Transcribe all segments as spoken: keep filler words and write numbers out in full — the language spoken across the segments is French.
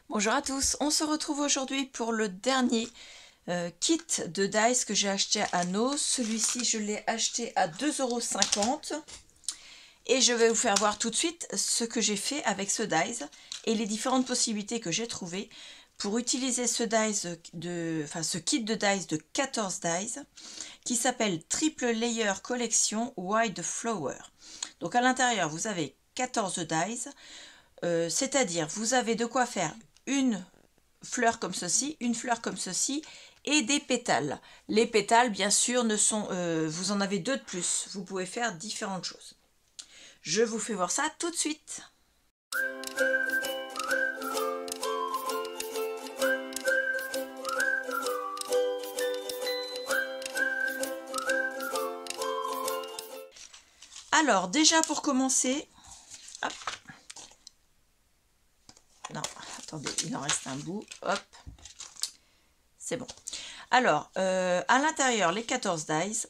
Bonjour à tous, on se retrouve aujourd'hui pour le dernier euh, kit de dice que j'ai acheté à No. Celui-ci je l'ai acheté à deux euros cinquante et je vais vous faire voir tout de suite ce que j'ai fait avec ce dice et les différentes possibilités que j'ai trouvées pour utiliser ce dice de, enfin ce kit de dice de quatorze dice qui s'appelle Triple Layer Collection Wide Flower. Donc à l'intérieur vous avez quatorze dice, euh, c'est-à-dire vous avez de quoi faire une fleur comme ceci, une fleur comme ceci et des pétales. Les pétales, bien sûr, ne sont, euh, vous en avez deux de plus. Vous pouvez faire différentes choses. Je vous fais voir ça tout de suite. Alors, déjà pour commencer, hop. Non, attendez, il en reste un bout, hop, c'est bon. Alors, euh, à l'intérieur, les quatorze dice,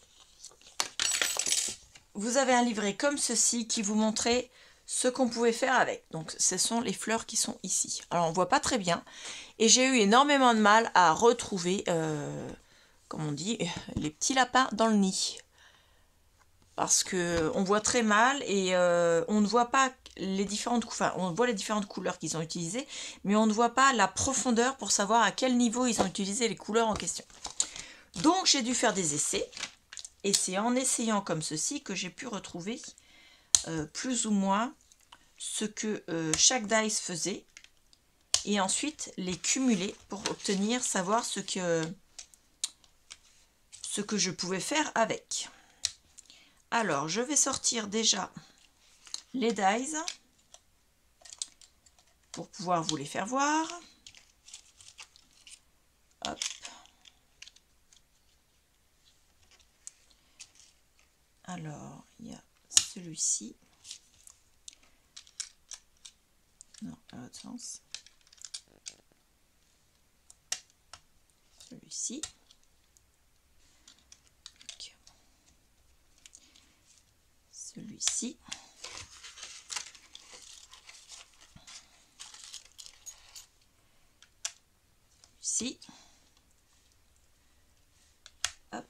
vous avez un livret comme ceci qui vous montrait ce qu'on pouvait faire avec. Donc, ce sont les fleurs qui sont ici. Alors, on ne voit pas très bien. Et j'ai eu énormément de mal à retrouver, euh, comme on dit, les petits lapins dans le nid. Parce qu'on voit très mal et euh, on ne voit pas les différentes, enfin, on voit les différentes couleurs qu'ils ont utilisées, mais on ne voit pas la profondeur pour savoir à quel niveau ils ont utilisé les couleurs en question. Donc, j'ai dû faire des essais. Et c'est en essayant comme ceci que j'ai pu retrouver euh, plus ou moins ce que euh, chaque dice faisait. Et ensuite les cumuler pour obtenir, savoir ce que, ce que je pouvais faire avec. Alors, je vais sortir déjà les dice pour pouvoir vous les faire voir. Hop. Alors, il y a celui-ci. Non, à l'autre sens. Celui-ci. Celui-ci. Celui-ci. Hop.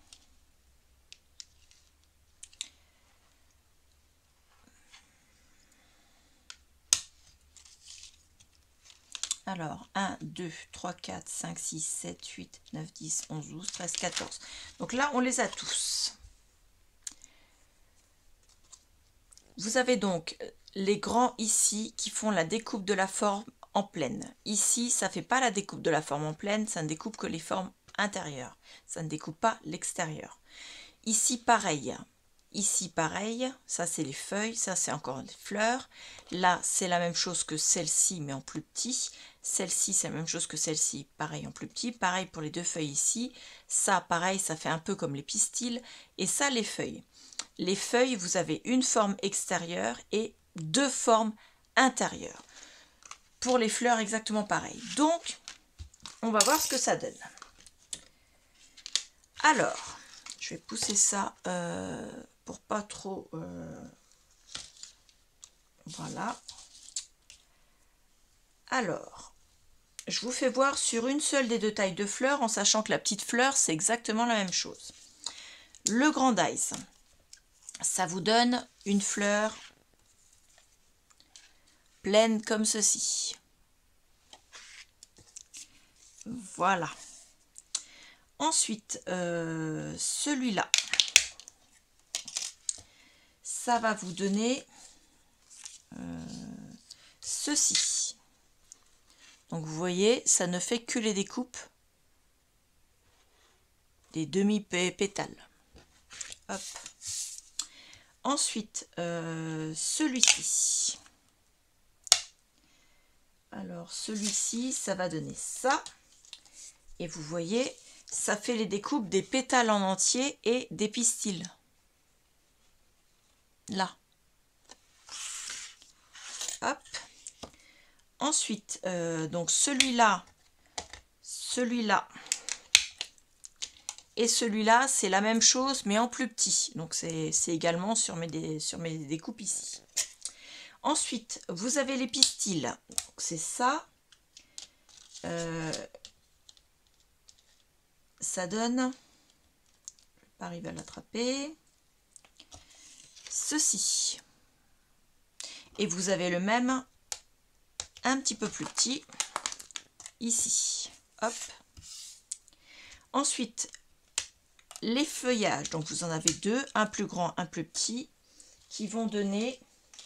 Alors, un, deux, trois, quatre, cinq, six, sept, huit, neuf, dix, onze, douze, treize, quatorze. Donc là, on les a tous. Vous avez donc les grands ici qui font la découpe de la forme en pleine. Ici, ça ne fait pas la découpe de la forme en pleine, ça ne découpe que les formes intérieures. Ça ne découpe pas l'extérieur. Ici, pareil. Ici, pareil. Ça, c'est les feuilles. Ça, c'est encore des fleurs. Là, c'est la même chose que celle-ci, mais en plus petit. Celle-ci, c'est la même chose que celle-ci, pareil en plus petit. Pareil pour les deux feuilles ici. Ça, pareil, ça fait un peu comme les pistils. Et ça, les feuilles. Les feuilles, vous avez une forme extérieure et deux formes intérieures. Pour les fleurs, exactement pareil. Donc, on va voir ce que ça donne. Alors, je vais pousser ça euh, pour pas trop... Euh, voilà. Alors, je vous fais voir sur une seule des deux tailles de fleurs, en sachant que la petite fleur, c'est exactement la même chose. Le grand dice, ça vous donne une fleur pleine comme ceci. Voilà. Ensuite, euh, celui-là, ça va vous donner euh, ceci. Donc vous voyez, ça ne fait que les découpes des demi-pétales. Hop. Ensuite, euh, celui-ci. Alors celui-ci, ça va donner ça. Et vous voyez, ça fait les découpes des pétales en entier et des pistils. Là. Hop. Ensuite, euh, donc celui-là, celui-là et celui-là, c'est la même chose, mais en plus petit. Donc c'est également sur mes, sur mes découpes ici. Ensuite, vous avez les pistils. C'est ça. euh, ça donne, je ne vais pas arriver à l'attraper, ceci. Et vous avez le même un petit peu plus petit ici. Hop. Ensuite, les feuillages. Donc vous en avez deux, un plus grand, un plus petit, qui vont donner...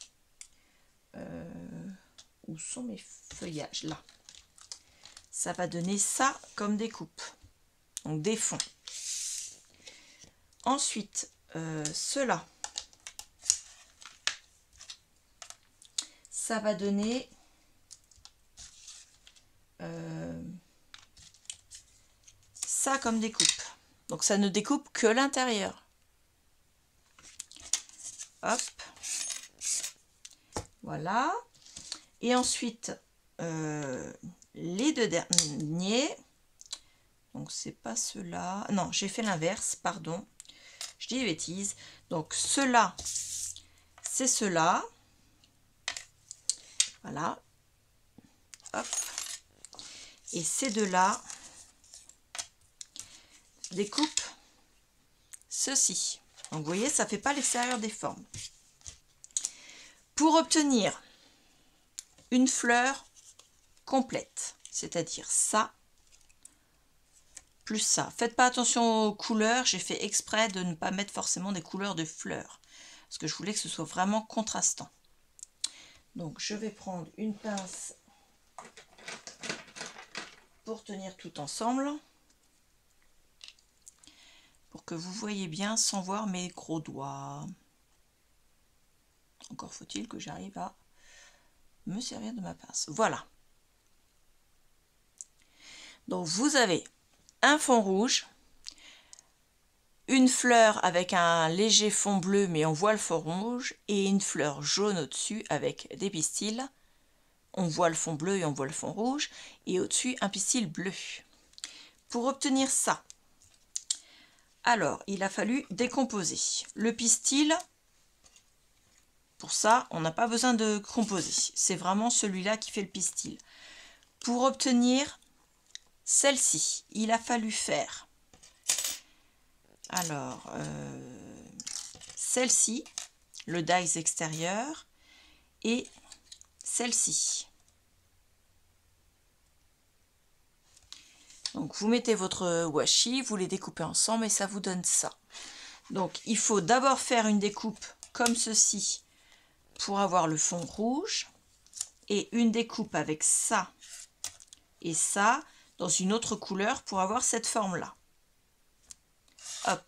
Euh, où sont mes feuillages? Là. Ça va donner ça comme découpe. Donc des fonds. Ensuite, euh, cela. Ça va donner euh, ça comme découpe. Donc ça ne découpe que l'intérieur. Hop. Voilà. Et ensuite, euh, les deux derniers. Donc c'est pas ceux-là. Non, j'ai fait l'inverse, pardon. Je dis des bêtises. Donc ceux-là, c'est ceux-là. Voilà. Hop. Et ces deux-là découpent ceci. Donc vous voyez, ça ne fait pas l'extérieur des formes. Pour obtenir une fleur complète, c'est-à-dire ça, plus ça. Faites pas attention aux couleurs, j'ai fait exprès de ne pas mettre forcément des couleurs de fleurs, parce que je voulais que ce soit vraiment contrastant. Donc je vais prendre une pince pour tenir tout ensemble, pour que vous voyez bien sans voir mes gros doigts. Encore faut-il que j'arrive à me servir de ma pince. Voilà. Donc vous avez un fond rouge, une fleur avec un léger fond bleu mais on voit le fond rouge, et une fleur jaune au-dessus avec des pistils. On voit le fond bleu et on voit le fond rouge, et au-dessus un pistil bleu. Pour obtenir ça, alors il a fallu décomposer le pistil. Pour ça, on n'a pas besoin de composer. C'est vraiment celui-là qui fait le pistil. Pour obtenir celle-ci, il a fallu faire alors euh, celle-ci, le dies extérieur, et celle-ci. Donc vous mettez votre washi, vous les découpez ensemble et ça vous donne ça. Donc il faut d'abord faire une découpe comme ceci pour avoir le fond rouge, et une découpe avec ça et ça dans une autre couleur pour avoir cette forme là. Hop.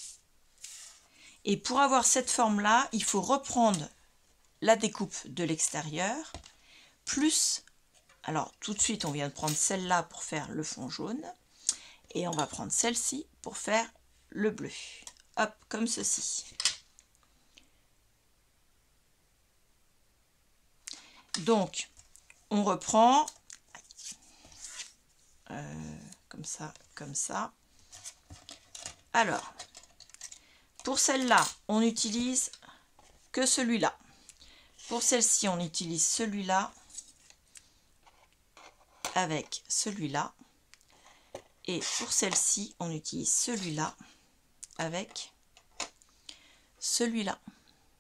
Et pour avoir cette forme là, il faut reprendre la découpe de l'extérieur plus, alors tout de suite on vient de prendre celle-là pour faire le fond jaune, et on va prendre celle-ci pour faire le bleu. Hop, comme ceci. Donc, on reprend euh, comme ça, comme ça. Alors, pour celle-là, on utilise que celui-là. Pour celle-ci, on utilise celui-là avec celui-là. Et pour celle-ci, on utilise celui-là avec celui-là.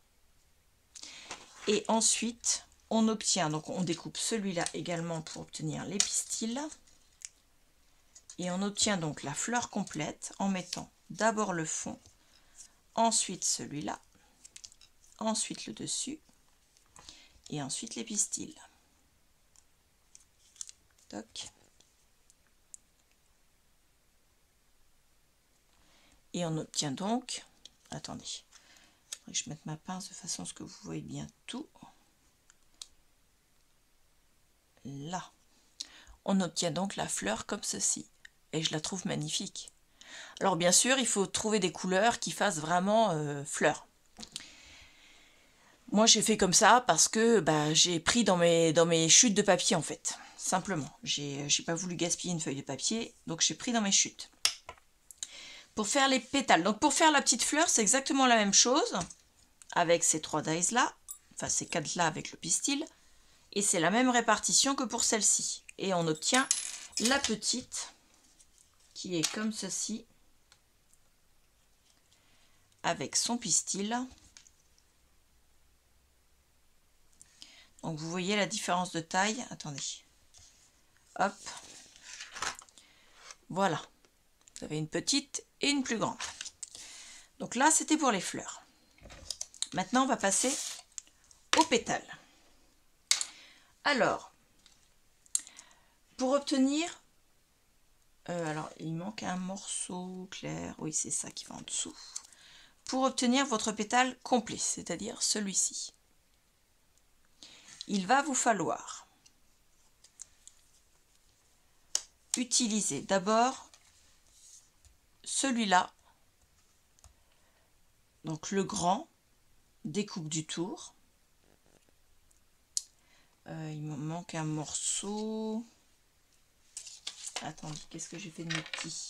Et ensuite, on obtient, donc on découpe celui-là également pour obtenir les pistils. Et on obtient donc la fleur complète en mettant d'abord le fond, ensuite celui-là, ensuite le dessus, et ensuite les pistils. Toc. Et on obtient donc, attendez, il faudrait que je mette ma pince de façon à ce que vous voyez bien tout. Là, on obtient donc la fleur comme ceci, et je la trouve magnifique. Alors bien sûr, il faut trouver des couleurs qui fassent vraiment euh, fleurs. Moi j'ai fait comme ça parce que bah, j'ai pris dans mes, dans mes chutes de papier en fait, simplement. J'ai j'ai pas voulu gaspiller une feuille de papier, donc j'ai pris dans mes chutes. Pour faire les pétales, donc pour faire la petite fleur, c'est exactement la même chose, avec ces trois dies là, enfin ces quatre là avec le pistil, et c'est la même répartition que pour celle-ci. Et on obtient la petite qui est comme ceci, avec son pistil. Donc vous voyez la différence de taille. Attendez. Hop. Voilà. Vous avez une petite et une plus grande. Donc là, c'était pour les fleurs. Maintenant, on va passer aux pétales. Alors, pour obtenir... Euh, alors, il manque un morceau clair. Oui, c'est ça qui va en dessous. Pour obtenir votre pétale complet, c'est-à-dire celui-ci, il va vous falloir utiliser d'abord celui-là, donc le grand, découpe du tour. Euh, il me manque un morceau. Attendez, qu'est-ce que j'ai fait de mes petits?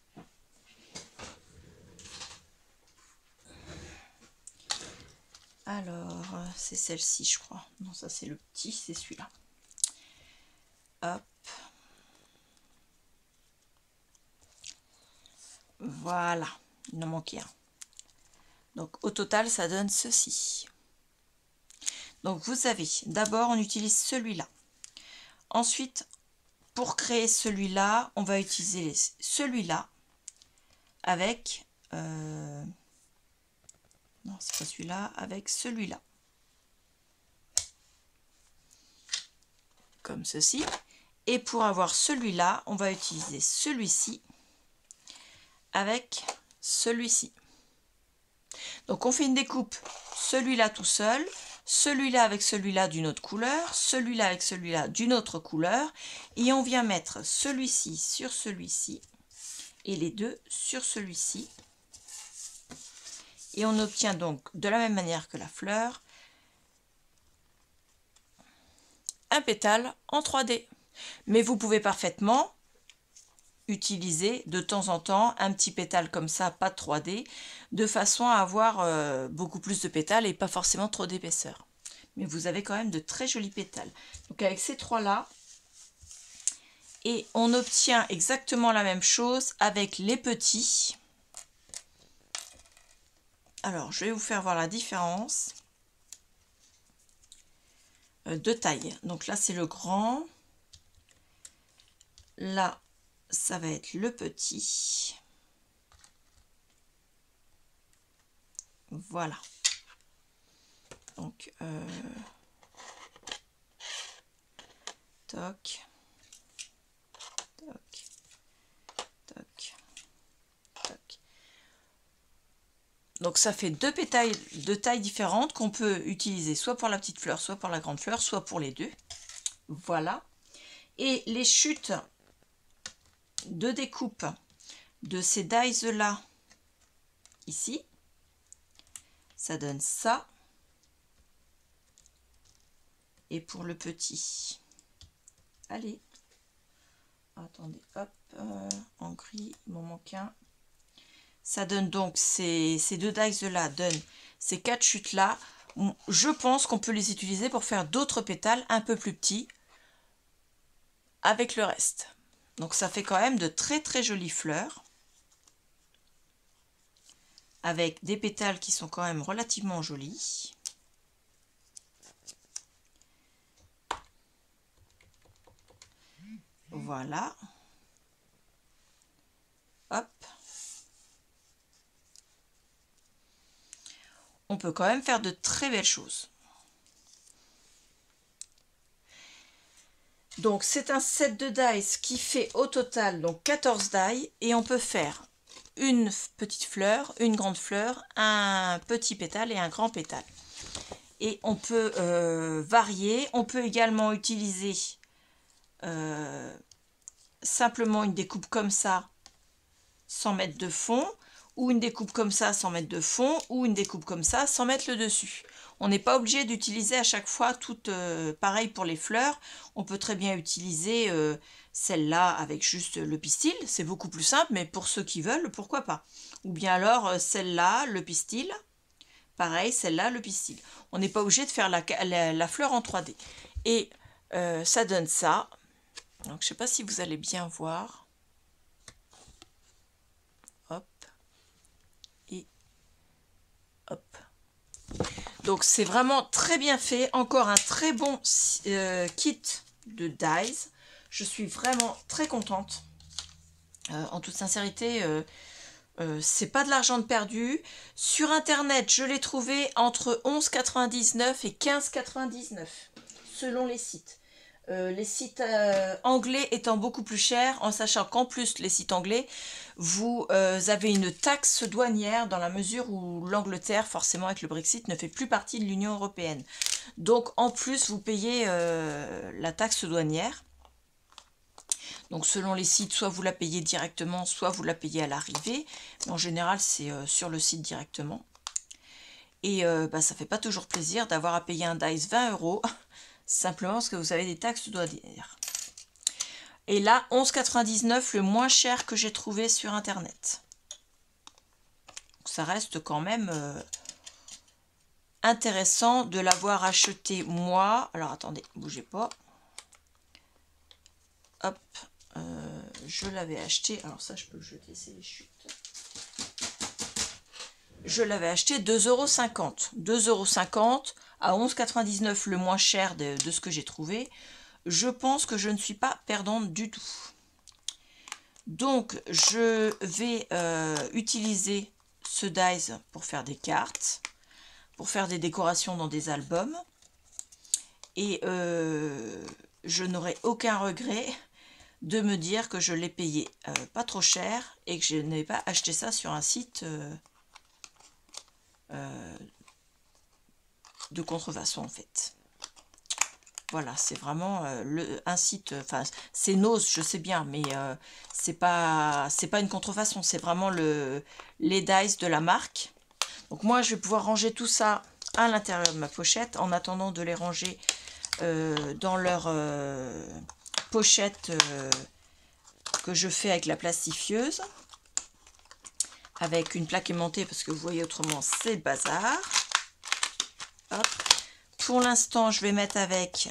Alors, c'est celle-ci, je crois. Non, ça c'est le petit, c'est celui-là. Hop. Voilà, il en manquait un. Donc au total, ça donne ceci. Donc vous avez, d'abord on utilise celui-là. Ensuite, pour créer celui-là, on va utiliser celui-là avec... Euh, non, c'est pas celui-là, avec celui-là. Comme ceci. Et pour avoir celui-là, on va utiliser celui-ci avec celui-ci. Donc on fait une découpe, celui-là tout seul, celui-là avec celui-là d'une autre couleur, celui-là avec celui-là d'une autre couleur, et on vient mettre celui-ci sur celui-ci et les deux sur celui-ci. Et on obtient donc de la même manière que la fleur un pétale en trois D. Mais vous pouvez parfaitement utiliser de temps en temps un petit pétale comme ça, pas de trois D, de façon à avoir euh, beaucoup plus de pétales et pas forcément trop d'épaisseur. Mais vous avez quand même de très jolis pétales. Donc avec ces trois là, et on obtient exactement la même chose avec les petits. Alors je vais vous faire voir la différence de taille. Donc là c'est le grand, là ça va être le petit. Voilà. Donc, euh, toc, toc, toc, toc. Donc ça fait deux pétales de taille différentes qu'on peut utiliser soit pour la petite fleur, soit pour la grande fleur, soit pour les deux. Voilà. Et les chutes de découpe de ces dies là, ici, ça donne ça. Et pour le petit, allez, attendez, hop, euh, en gris, il m'en manque un. Ça donne donc ces, ces deux dies là, donnent ces quatre chutes là. Je pense qu'on peut les utiliser pour faire d'autres pétales un peu plus petits avec le reste. Donc ça fait quand même de très très jolies fleurs avec des pétales qui sont quand même relativement jolis. Voilà. Hop. On peut quand même faire de très belles choses. Donc c'est un set de dies qui fait au total donc quatorze dies et on peut faire une petite fleur, une grande fleur, un petit pétale et un grand pétale. Et on peut euh, varier. On peut également utiliser euh, simplement une découpe comme ça sans mettre de fond, ou une découpe comme ça sans mettre de fond, ou une découpe comme ça sans mettre le dessus. On n'est pas obligé d'utiliser à chaque fois toutes euh, pareil pour les fleurs. On peut très bien utiliser euh, celle-là avec juste le pistil. C'est beaucoup plus simple, mais pour ceux qui veulent, pourquoi pas. Ou bien alors euh, celle-là, le pistil. Pareil, celle-là, le pistil. On n'est pas obligé de faire la, la, la fleur en trois D. Et euh, ça donne ça. Donc je sais pas si vous allez bien voir. Hop. Et hop. Donc c'est vraiment très bien fait. Encore un très bon euh, kit de dies. Je suis vraiment très contente. Euh, en toute sincérité, euh, euh, c'est pas de l'argent de perdu. Sur internet, je l'ai trouvé entre onze quatre-vingt-dix-neuf et quinze quatre-vingt-dix-neuf selon les sites. Euh, les sites euh, anglais étant beaucoup plus chers, en sachant qu'en plus les sites anglais, vous euh, avez une taxe douanière dans la mesure où l'Angleterre, forcément avec le Brexit, ne fait plus partie de l'Union européenne. Donc en plus vous payez euh, la taxe douanière. Donc selon les sites, soit vous la payez directement, soit vous la payez à l'arrivée. Mais en général, c'est euh, sur le site directement. Et euh, bah, ça fait pas toujours plaisir d'avoir à payer un dice vingt euros, simplement parce que vous avez des taxes douanières. Et là, onze quatre-vingt-dix-neuf, le moins cher que j'ai trouvé sur internet. Donc, ça reste quand même euh, intéressant de l'avoir acheté moi. Alors attendez, bougez pas. Hop, euh, je l'avais acheté. Alors ça, je peux le jeter, c'est les chutes. Je l'avais acheté deux euros cinquante. deux euros cinquante à onze quatre-vingt-dix-neuf, le moins cher de, de ce que j'ai trouvé. Je pense que je ne suis pas perdante du tout. Donc, je vais euh, utiliser ce dies pour faire des cartes, pour faire des décorations dans des albums. Et euh, je n'aurai aucun regret de me dire que je l'ai payé euh, pas trop cher et que je n'ai pas acheté ça sur un site euh, euh, de contrefaçon en fait. Voilà, c'est vraiment euh, le, un site, enfin c'est Nose, je sais bien, mais euh, c'est pas c'est pas une contrefaçon, c'est vraiment le les dies de la marque. Donc moi je vais pouvoir ranger tout ça à l'intérieur de ma pochette en attendant de les ranger euh, dans leur euh, pochette euh, que je fais avec la plastifieuse, avec une plaque aimantée parce que vous voyez autrement c'est le bazar. Hop. Pour l'instant, je vais mettre avec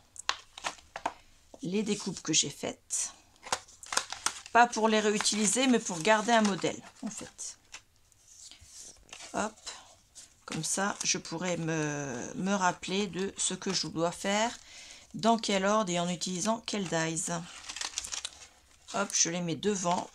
les découpes que j'ai faites. Pas pour les réutiliser, mais pour garder un modèle, en fait. Hop. Comme ça, je pourrais me, me rappeler de ce que je dois faire, dans quel ordre et en utilisant quel dies. Hop, je les mets devant.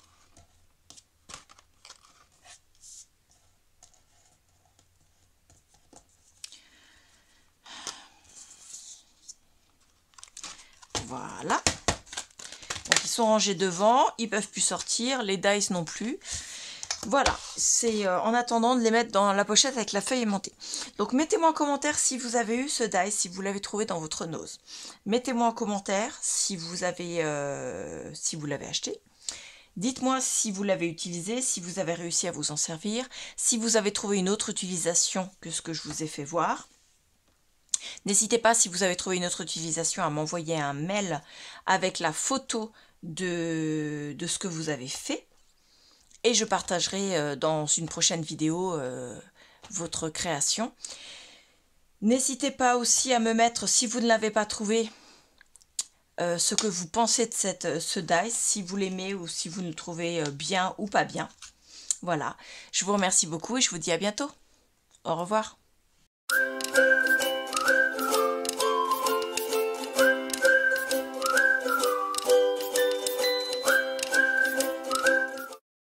Voilà. Donc ils sont rangés devant, ils peuvent plus sortir, les dice non plus. Voilà, c'est euh, en attendant de les mettre dans la pochette avec la feuille aimantée. Donc mettez-moi en commentaire si vous avez eu ce dice, si vous l'avez trouvé dans votre Nose. Mettez-moi en commentaire si vous avez euh, si vous l'avez acheté. Dites-moi si vous l'avez utilisé, si vous avez réussi à vous en servir, si vous avez trouvé une autre utilisation que ce que je vous ai fait voir. N'hésitez pas, si vous avez trouvé une autre utilisation, à m'envoyer un mail avec la photo de, de ce que vous avez fait. Et je partagerai dans une prochaine vidéo euh, votre création. N'hésitez pas aussi à me mettre, si vous ne l'avez pas trouvé, euh, ce que vous pensez de cette, ce dice, si vous l'aimez ou si vous le trouvez bien ou pas bien. Voilà, je vous remercie beaucoup et je vous dis à bientôt. Au revoir.